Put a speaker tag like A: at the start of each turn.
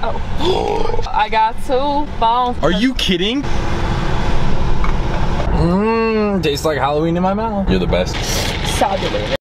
A: Oh. I got 2 bones.
B: Are you kidding? Tastes like Halloween in my mouth. You're the best.
A: Salad.